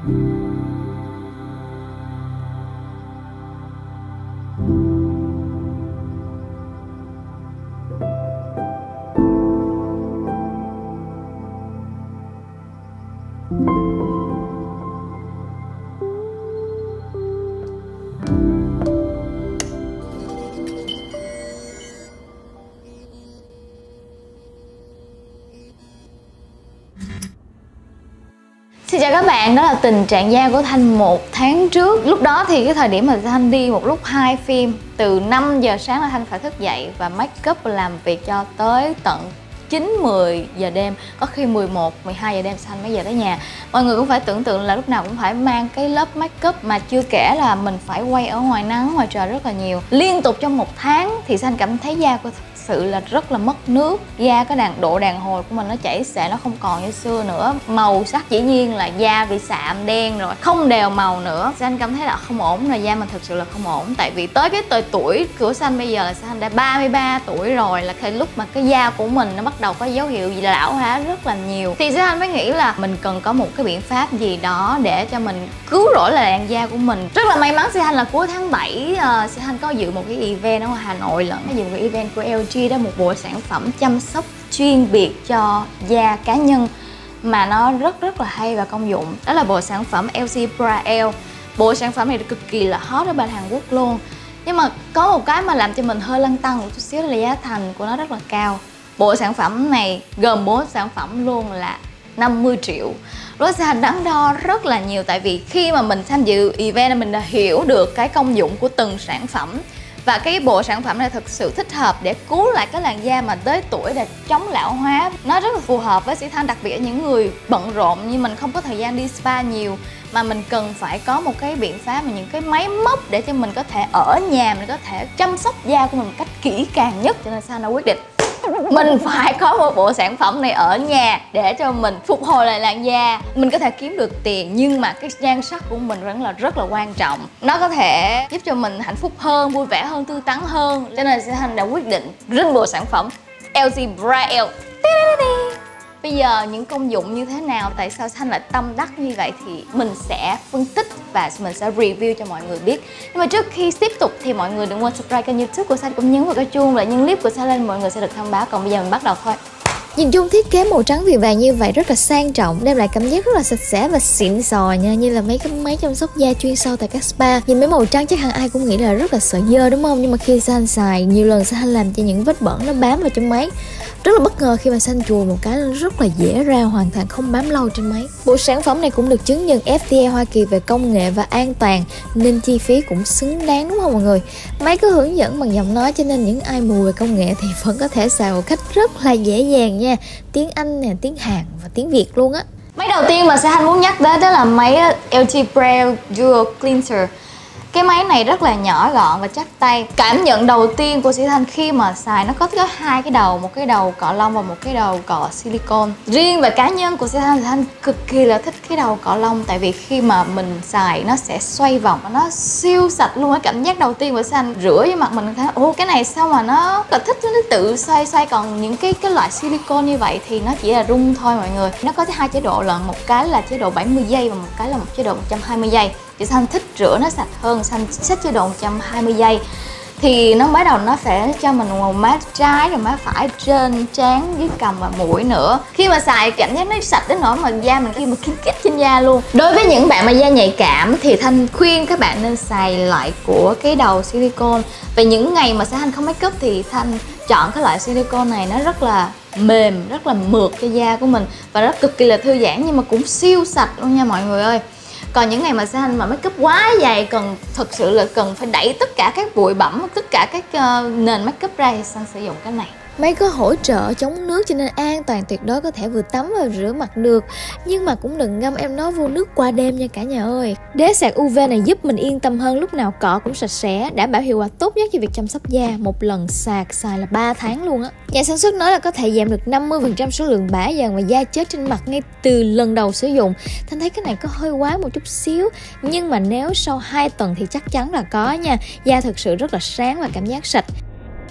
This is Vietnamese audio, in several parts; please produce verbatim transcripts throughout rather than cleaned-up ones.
Xin chào các bạn, đó là tình trạng da của Thanh một tháng trước. Lúc đó thì cái thời điểm mà Thanh đi một lúc hai phim, từ năm giờ sáng là Thanh phải thức dậy và make up làm việc cho tới tận chín mười giờ đêm, có khi mười một, mười hai giờ đêm Thanh mới về tới nhà. Mọi người cũng phải tưởng tượng là lúc nào cũng phải mang cái lớp make up, mà chưa kể là mình phải quay ở ngoài nắng, ngoài trời rất là nhiều. Liên tục trong một tháng thì Thanh cảm thấy da của sự là rất là mất nước. Da cái đàn độ đàn hồi của mình nó chảy xệ, nó không còn như xưa nữa. Màu sắc dĩ nhiên là da bị sạm đen rồi, không đều màu nữa. Xanh cảm thấy là không ổn rồi, da mình thực sự là không ổn. Tại vì tới cái tuổi tuổi của Xanh bây giờ là Xanh đã ba mươi ba tuổi rồi, là cái lúc mà cái da của mình nó bắt đầu có dấu hiệu gì là lão hóa rất là nhiều. Thì Xanh mới nghĩ là mình cần có một cái biện pháp gì đó để cho mình cứu rỗi lại làn da của mình. Rất là may mắn Xanh là cuối tháng bảy uh, Xanh có dự một cái event ở Hà Nội lẫn, dự một cái event của lờ giê, đó một bộ sản phẩm chăm sóc chuyên biệt cho da cá nhân mà nó rất rất là hay và công dụng. Đó là bộ sản phẩm lờ giê Braille. Bộ sản phẩm này cực kỳ là hot ở bên Hàn Quốc luôn. Nhưng mà có một cái mà làm cho mình hơi lăn tăn một chút xíu là giá thành của nó rất là cao. Bộ sản phẩm này gồm bốn sản phẩm luôn là năm mươi triệu. Rồi Xanh đắn đo rất là nhiều, tại vì khi mà mình tham dự event mình đã hiểu được cái công dụng của từng sản phẩm. Và cái bộ sản phẩm này thực sự thích hợp để cứu lại cái làn da mà tới tuổi để chống lão hóa. Nó rất là phù hợp với Sĩ Thanh, đặc biệt là những người bận rộn như mình, không có thời gian đi spa nhiều, mà mình cần phải có một cái biện pháp, mà những cái máy móc để cho mình có thể ở nhà mình có thể chăm sóc da của mình một cách kỹ càng nhất. Cho nên Xanh đã quyết định mình phải có một bộ sản phẩm này ở nhà để cho mình phục hồi lại làn da. Mình có thể kiếm được tiền nhưng mà cái nhan sắc của mình vẫn là rất là quan trọng. Nó có thể giúp cho mình hạnh phúc hơn, vui vẻ hơn, tươi tắn hơn. Cho nên Thanh đã quyết định rinh bộ sản phẩm lờ giê Braille. Bây giờ những công dụng như thế nào, tại sao Thanh lại tâm đắc như vậy thì mình sẽ phân tích và mình sẽ review cho mọi người biết. Nhưng mà trước khi tiếp tục thì mọi người đừng quên subscribe kênh YouTube của Thanh, cũng nhấn vào cái chuông và những clip của Thanh lên mọi người sẽ được thông báo. Còn bây giờ mình bắt đầu thôi. Nhìn chung thiết kế màu trắng viền vàng như vậy rất là sang trọng, đem lại cảm giác rất là sạch sẽ và xịn sò nha, như là mấy cái máy chăm sóc da chuyên sâu tại các spa. Nhìn mấy màu trắng chắc hẳn ai cũng nghĩ là rất là sợ dơ đúng không? Nhưng mà khi Xanh xài nhiều lần, Xanh làm cho những vết bẩn nó bám vào trong máy. Rất là bất ngờ khi mà Xanh chùi một cái rất là dễ ra, hoàn toàn không bám lâu trên máy. Bộ sản phẩm này cũng được chứng nhận ép đê a Hoa Kỳ về công nghệ và an toàn, nên chi phí cũng xứng đáng đúng không mọi người? Máy có hướng dẫn bằng giọng nói cho nên những ai mù về công nghệ thì vẫn có thể xài một cách rất là dễ dàng nha. Tiếng Anh nè, tiếng Hàn và tiếng Việt luôn á. Máy đầu tiên mà Thanh muốn nhắc đến đó là máy lờ giê Braille Dual Cleanser. Cái máy này rất là nhỏ gọn và chắc tay. Cảm nhận đầu tiên của Sĩ Thanh khi mà xài nó có có hai cái đầu, một cái đầu cọ lông và một cái đầu cọ silicone. Riêng về cá nhân của Sĩ Thanh thì Thanh cực kỳ là thích cái đầu cọ lông, tại vì khi mà mình xài nó sẽ xoay vòng và nó siêu sạch luôn. Cái cảm giác đầu tiên của Sĩ Thanh rửa với mặt mình thấy ô cái này sao mà nó là thích, nó tự xoay xoay. Còn những cái cái loại silicone như vậy thì nó chỉ là rung thôi mọi người. Nó có hai chế độ lận, một cái là chế độ bảy mươi giây và một cái là một chế độ một trăm hai mươi giây. Thì Xanh thích rửa nó sạch hơn, Xanh set chế độ một trăm hai mươi giây. Thì nó bắt đầu nó sẽ cho mình màu mát trái rồi mát phải trên trán, dưới cằm và mũi nữa. Khi mà xài cảm giác nó sạch đến nỗi mà da mình khi mà kín kít trên da luôn. Đối với những bạn mà da nhạy cảm thì Thanh khuyên các bạn nên xài loại của cái đầu silicone. Về những ngày mà Thanh không make up thì Thanh chọn cái loại silicone này, nó rất là mềm, rất là mượt cho da của mình và rất cực kỳ là thư giãn, nhưng mà cũng siêu sạch luôn nha mọi người ơi. Còn những ngày mà Xanh mà make up quá dày, cần thực sự là cần phải đẩy tất cả các bụi bẩn, tất cả các uh, nền make up ra thì Xanh sử dụng cái này. Máy có hỗ trợ chống nước cho nên an toàn tuyệt đối, có thể vừa tắm và rửa mặt được. Nhưng mà cũng đừng ngâm em nó vô nước qua đêm nha cả nhà ơi. Đế sạc u vê này giúp mình yên tâm hơn, lúc nào cọ cũng sạch sẽ, đảm bảo hiệu quả tốt nhất cho việc chăm sóc da. Một lần sạc xài là ba tháng luôn á. Nhà sản xuất nói là có thể giảm được năm mươi phần trăm số lượng bã dần và da chết trên mặt ngay từ lần đầu sử dụng. Thanh thấy cái này có hơi quá một chút xíu, nhưng mà nếu sau hai tuần thì chắc chắn là có nha. Da thực sự rất là sáng và cảm giác sạch.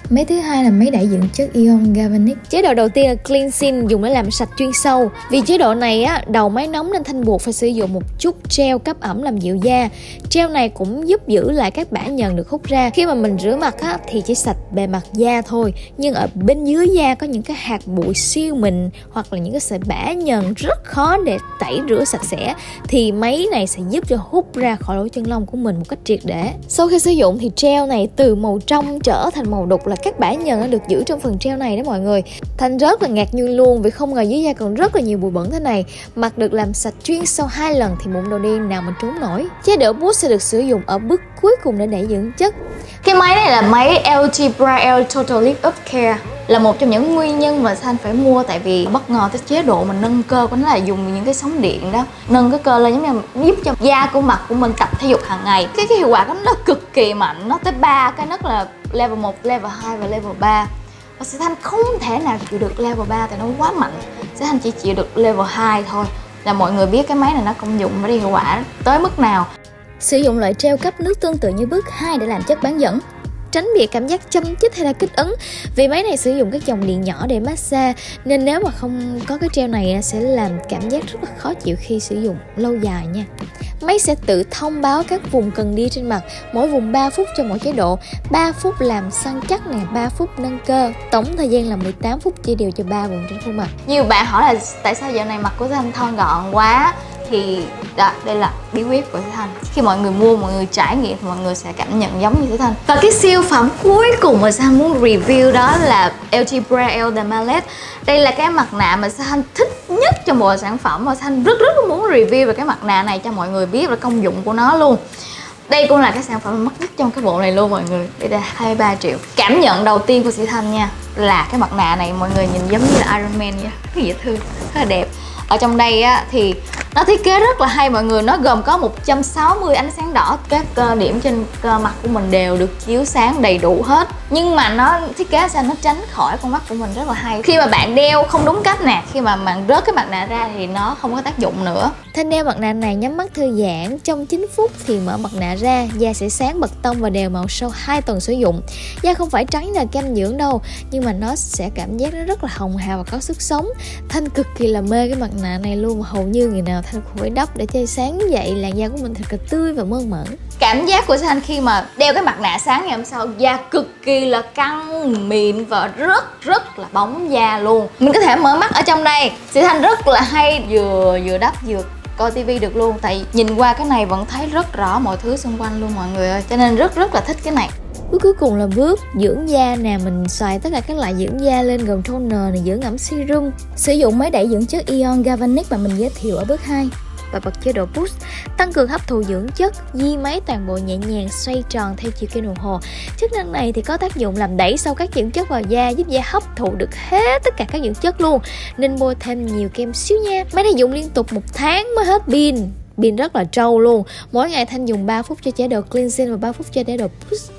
Máy thứ hai là máy đẩy dưỡng chất Ion Galvanic. Chế độ đầu tiên là cleansing, dùng để làm sạch chuyên sâu. Vì chế độ này á, đầu máy nóng nên Thanh buộc phải sử dụng một chút gel cấp ẩm làm dịu da. Gel này cũng giúp giữ lại các bã nhờn được hút ra. Khi mà mình rửa mặt á, thì chỉ sạch bề mặt da thôi, nhưng ở bên dưới da có những cái hạt bụi siêu mịn hoặc là những cái sợi bã nhờn rất khó để tẩy rửa sạch sẽ, thì máy này sẽ giúp cho hút ra khỏi lỗ chân lông của mình một cách triệt để. Sau khi sử dụng thì gel này từ màu trong trở thành màu đục là các bã nhờn nó được giữ trong phần gel này đó mọi người. Thanh rất là ngạc nhiên luôn vì không ngờ dưới da còn rất là nhiều bụi bẩn thế này. Mặt được làm sạch chuyên sau hai lần thì mụn đầu đen nào mình trốn nổi. Chế độ boost sẽ được sử dụng ở bước cuối cùng để đẩy dưỡng chất. Cái máy này là máy lờ giê Braille Total Lift Up Care, là một trong những nguyên nhân mà Thanh phải mua, tại vì bất ngờ cái chế độ mình nâng cơ của nó là dùng những cái sóng điện đó, nâng cái cơ lên giống như giúp cho da của mặt của mình tập thể dục hàng ngày. Cái cái hiệu quả của nó cực kỳ mạnh, nó tới ba cái nấc là level một, level hai và level ba. Và Sĩ Thanh không thể nào chịu được level ba tại nó quá mạnh. Sĩ Thanh chỉ chịu được level hai thôi. Là mọi người biết cái máy này nó công dụng và đi hiệu quả tới mức nào. Sử dụng loại gel cấp nước tương tự như bước hai để làm chất bán dẫn, tránh bị cảm giác châm chích hay là kích ứng. Vì máy này sử dụng các dòng điện nhỏ để massage, nên nếu mà không có cái gel này sẽ làm cảm giác rất là khó chịu khi sử dụng lâu dài nha. Máy sẽ tự thông báo các vùng cần đi trên mặt, mỗi vùng ba phút cho mỗi chế độ, ba phút làm săn chắc nè, ba phút nâng cơ. Tổng thời gian là mười tám phút chia đều cho ba vùng trên khuôn mặt. Nhiều bạn hỏi là tại sao dạo này mặt của Thanh thon gọn quá, thì đó, đây là bí quyết của Thủy Thanh. Khi mọi người mua, mọi người trải nghiệm thì mọi người sẽ cảm nhận giống như Thủy Thanh. Và cái siêu phẩm cuối cùng mà Thanh muốn review đó là lờ giê Braille Dermalect. Đây là cái mặt nạ mà Thanh thích nhất trong bộ sản phẩm, và Thanh rất rất muốn review về cái mặt nạ này cho mọi người biết về công dụng của nó luôn. Đây cũng là cái sản phẩm mắc nhất trong cái bộ này luôn mọi người. Đây là hai mươi ba triệu. Cảm nhận đầu tiên của Sĩ Thanh nha, là cái mặt nạ này mọi người nhìn giống như là Iron Man nha, rất dễ thương, rất là đẹp. Ở trong đây á, thì nó thiết kế rất là hay mọi người. Nó gồm có một trăm sáu mươi ánh sáng đỏ. Các cơ điểm trên cơ mặt của mình đều được chiếu sáng đầy đủ hết. Nhưng mà nó thiết kế sao nó tránh khỏi con mắt của mình rất là hay. Khi mà bạn đeo không đúng cách nè, khi mà bạn rớt cái mặt nạ ra thì nó không có tác dụng nữa. Thanh đeo mặt nạ này nhắm mắt thư giãn trong chín phút thì mở mặt nạ ra, da sẽ sáng bật tông và đều màu sau hai tuần sử dụng. Da không phải trắng là kem dưỡng đâu, nhưng mà nó sẽ cảm giác nó rất là hồng hào và có sức sống. Thanh cực kỳ là mê cái mặt nạ này luôn, hầu như người nào Thanh cũng phải đắp để cho sáng dậy làn da của mình thật là tươi và mơn mởn. Cảm giác của Thanh khi mà đeo cái mặt nạ sáng ngày hôm sau, da cực kỳ là căng mịn và rất rất là bóng da luôn. Mình có thể mở mắt ở trong đây, Sĩ Thanh rất là hay vừa vừa đắp vừa coi tivi được luôn, tại nhìn qua cái này vẫn thấy rất rõ mọi thứ xung quanh luôn mọi người ơi, cho nên rất rất là thích cái này. Bước cuối cùng là bước dưỡng da nè, mình xài tất cả các loại dưỡng da lên gồm toner này, dưỡng ẩm serum. Sử dụng máy đẩy dưỡng chất Ion Galvanic mà mình giới thiệu ở bước hai. Và bật chế độ boost, tăng cường hấp thụ dưỡng chất, di máy toàn bộ nhẹ nhàng xoay tròn theo chiều kim đồng hồ. Chức năng này thì có tác dụng làm đẩy sâu các dưỡng chất vào da, giúp da hấp thụ được hết tất cả các dưỡng chất luôn. Nên bôi thêm nhiều kem xíu nha. Máy này dùng liên tục một tháng mới hết pin. Pin rất là trâu luôn. Mỗi ngày Thanh dùng ba phút cho chế độ cleansing và ba phút cho chế độ boost.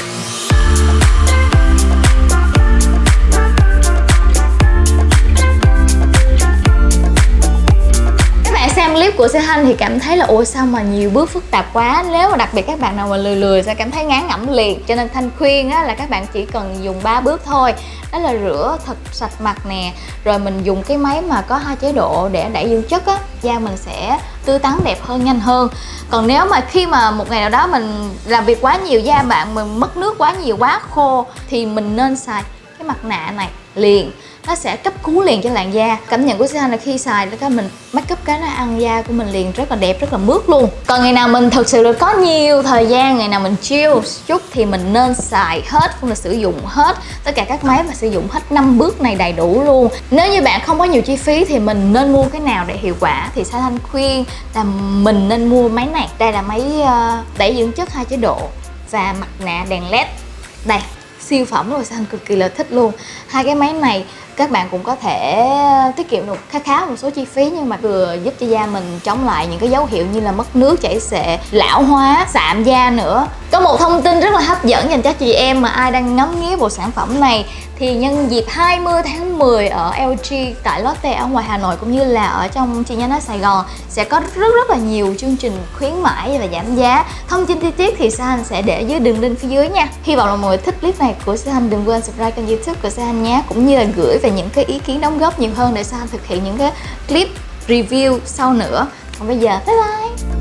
Xem clip của Sĩ Thanh thì cảm thấy là ủa sao mà nhiều bước phức tạp quá. Nếu mà đặc biệt các bạn nào mà lười lười sẽ cảm thấy ngán ngẩm liền. Cho nên Thanh khuyên á, là các bạn chỉ cần dùng ba bước thôi. Đó là rửa thật sạch mặt nè, rồi mình dùng cái máy mà có hai chế độ để đẩy dưỡng chất á, da mình sẽ tươi tắn đẹp hơn, nhanh hơn. Còn nếu mà khi mà một ngày nào đó mình làm việc quá nhiều, da bạn mình mất nước quá nhiều, quá khô, thì mình nên xài cái mặt nạ này liền. Nó sẽ cấp cứu liền cho làn da. Cảm nhận của Sĩ Thanh là khi xài cái mình make up cái nó ăn da của mình liền rất là đẹp, rất là mướt luôn. Còn ngày nào mình thực sự là có nhiều thời gian, ngày nào mình chill chút thì mình nên xài hết, không là sử dụng hết tất cả các máy và sử dụng hết năm bước này đầy đủ luôn. Nếu như bạn không có nhiều chi phí thì mình nên mua cái nào để hiệu quả thì Sĩ Thanh khuyên là mình nên mua máy này. Đây là máy đẩy dưỡng chất hai chế độ và mặt nạ đèn led. Đây, siêu phẩm rồi, Sĩ Thanh cực kỳ là thích luôn. Hai cái máy này các bạn cũng có thể tiết kiệm được khá khá một số chi phí, nhưng mà vừa giúp cho da mình chống lại những cái dấu hiệu như là mất nước, chảy xệ, lão hóa, sạm da nữa. Có một thông tin rất là hấp dẫn dành cho chị em mà ai đang ngắm nghía bộ sản phẩm này, thì nhân dịp hai mươi tháng mười ở lờ giê tại Lotte ở ngoài Hà Nội cũng như là ở trong chi nhánh ở Sài Gòn sẽ có rất rất là nhiều chương trình khuyến mãi và giảm giá. Thông tin chi tiết thì Sa Hanh sẽ để dưới đường link phía dưới nha. Hy vọng là mọi người thích clip này của Sa Hanh, đừng quên subscribe kênh YouTube của Sa Hanh nhé, cũng như là gửi về những cái ý kiến đóng góp nhiều hơn để Sa Hanh thực hiện những cái clip review sau nữa. Còn bây giờ bye bye.